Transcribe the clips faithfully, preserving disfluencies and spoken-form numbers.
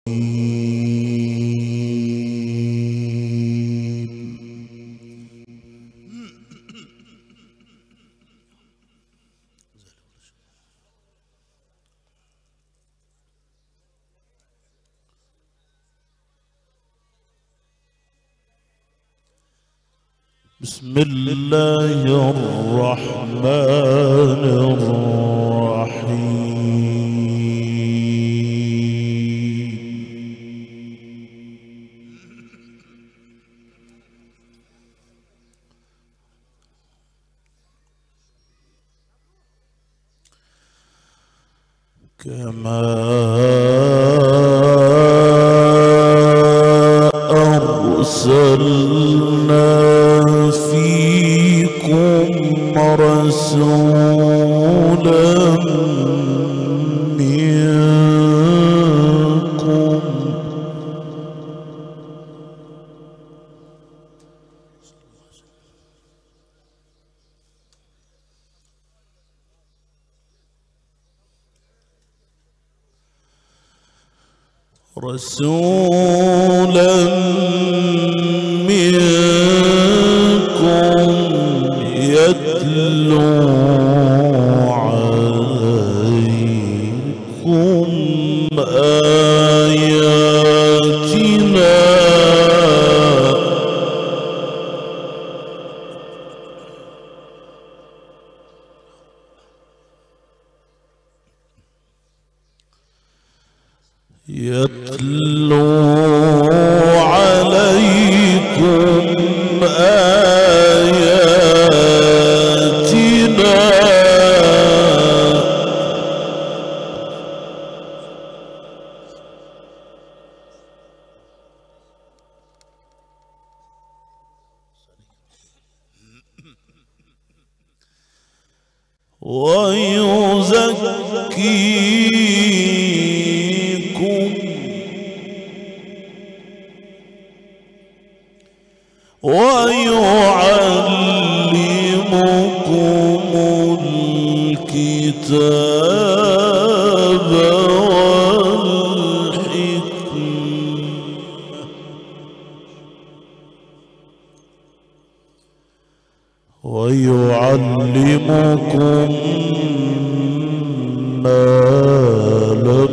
بسم الله الرحمن الرحيم. كما أرسلنا فيكم رسولا منكم رسولا منكم يتلو عليكم آياتنا يتلو عليكم آياتنا ويزكيكم ويعلمكم الكتاب والحكمة ويعلمكم ما لم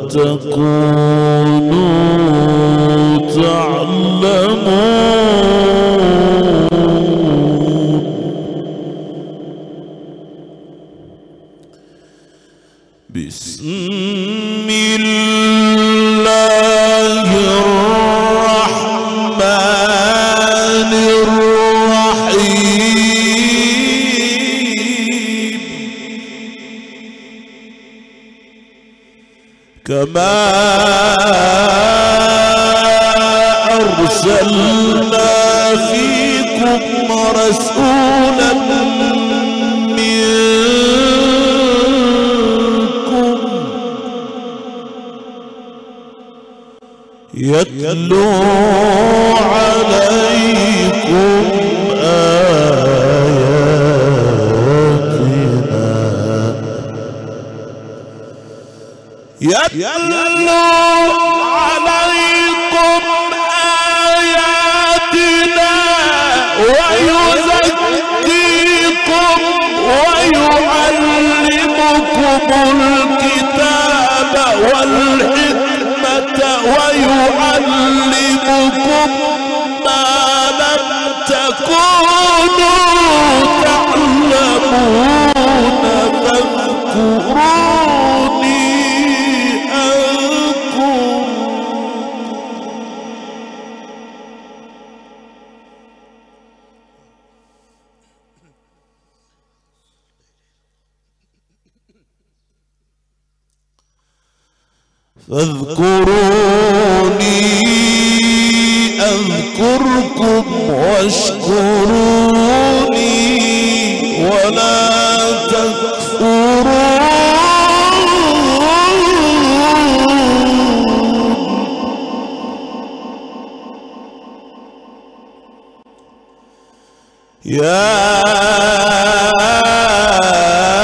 تكونوا تعلمون. بسم الله الرحمن الرحيم. كما أرسلنا فيكم رسولا منكم يتلو عليكم آياتنا يتلو عليكم آياتنا ويزكيكم ويعلمكم الكتاب والحكمة ويعلمكم ما لم تكونوا تعلمون فاذكروني أذكركم. فاذكروني أذكركم واشكروني ولا تكفرون. يا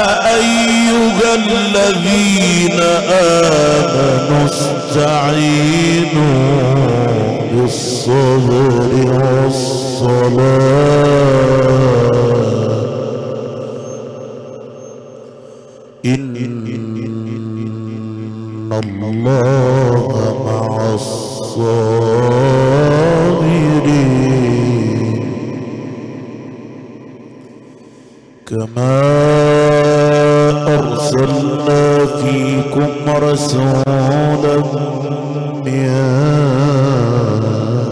أيها الذين آمنوا استعينوا واستعينوا بالصبر والصلاة إن الله مع الصابرين كما أرسلنا فيكم رسولا منكم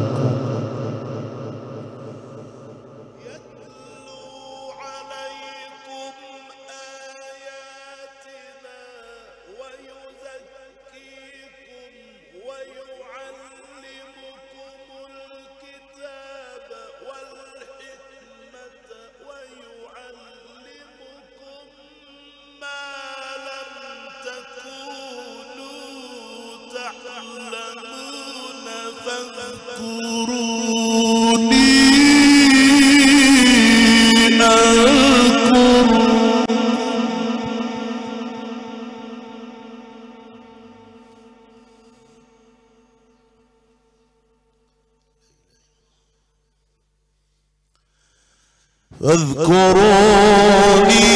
فاذكروني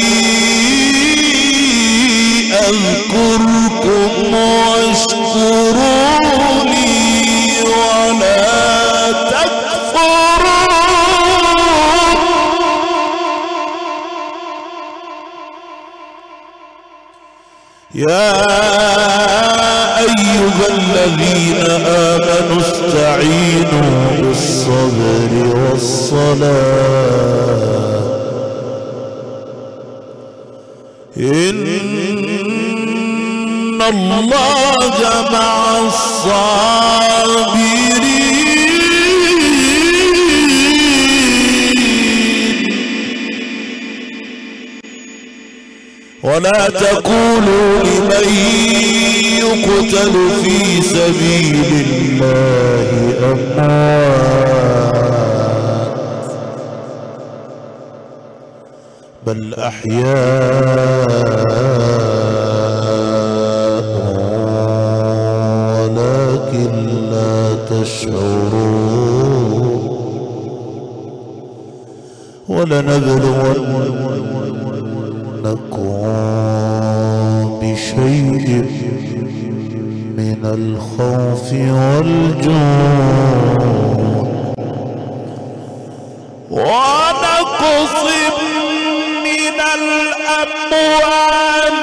أذكركم واشكروني ولا تكفرون يا أيها الذين آمنوا استعينوا بالصبر والصلاة إن الله مع الصابرين ولا تقولوا لمن يقتل في سبيل الله أموات بل أحياء ولكن لا تشعرون ولنبلونكم بشيء من الخوف والجوع ونقص من الأموال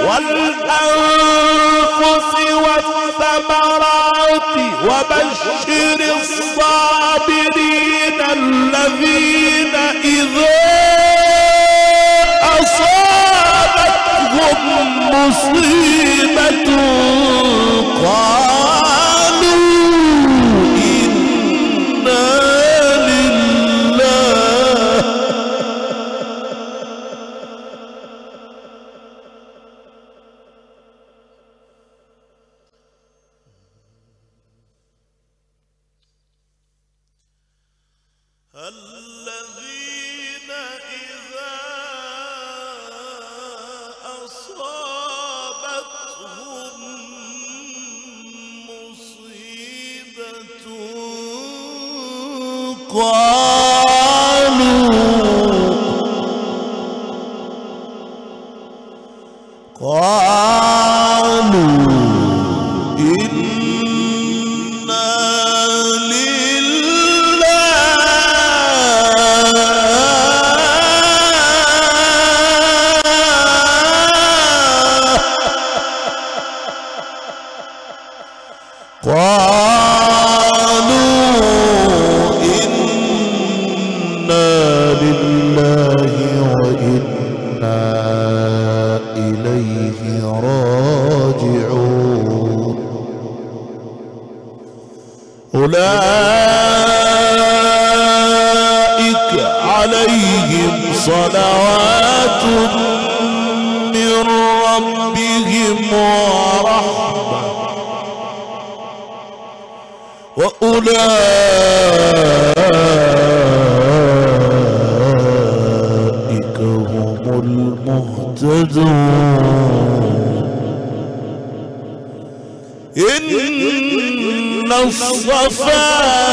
والأنفس والثمرات وبشر الصابرين الذين إذا أصابتهم مصيبة قالوا إنا لله الذين إذا أصابتهم مصيبة قالوا قالوا إنا أولئك عليهم صلوات من ربهم ورحمة وأولئك هم المهتدون. إن الصفا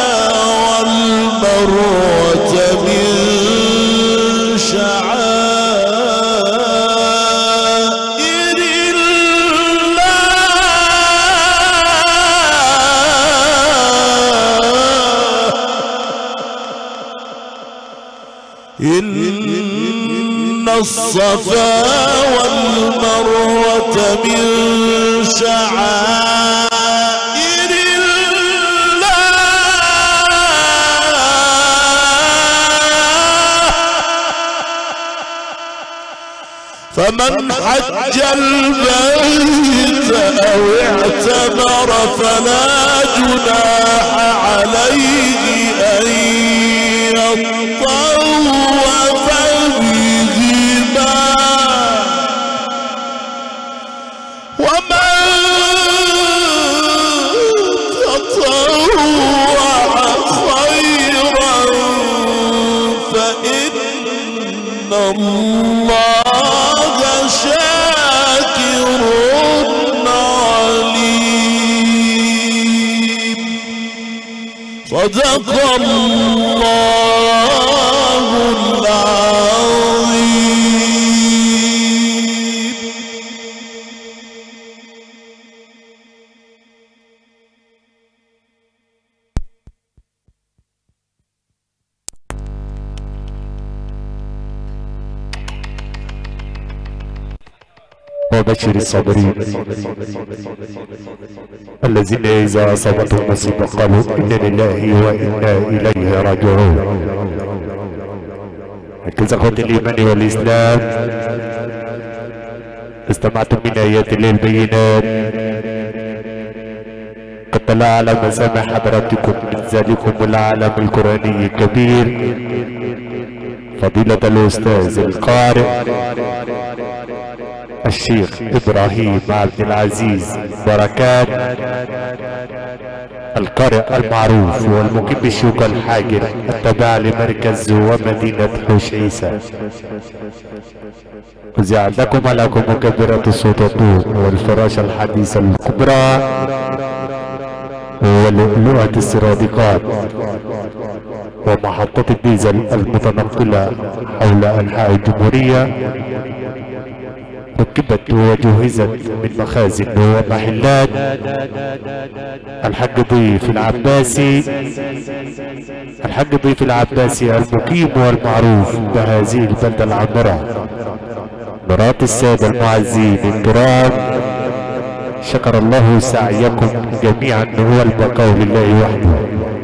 والمروة من شعائر الله. إن الصفا والمروة من شعائر فمن حج البيت أو اعتمر فلا جناح عليه أن يطوف بهما، ومن تطوع خيرا فإن الله شاكر عليم. صدق الله العظيم. وبشر الصابرين الذين إذا أصابتهم مصيبة قالوا إنا لله وإنا إليه راجعون. هكذا أخوة الإيمان والإسلام، استمعتم من آيات الله البينات، قد طلع على مسامع حضراتكم من ذلكم العالم القرآني الكبير فضيلة الأستاذ القارئ الشيخ إبراهيم عبد العزيز بركات، القارئ المعروف والمقيم بالشوق الحاجر التابع لمركز ومدينة حوش عيسى. وزع لكم لكم مكبرة الصوت الطول والفراشة الحديثة الكبرى ولؤلؤة السرادقات ومحطة الديزل المتنقلة حول أنحاء الجمهورية، ركبت وجهزت من مخازن ومحلات الحاج ضيف العباسي الحاج ضيف العباسي المقيم والمعروف بهذه البلدة العمرة. مرات السادة المعزين الكرام، شكر الله سعيكم جميعا، هو البقاء لله وحده.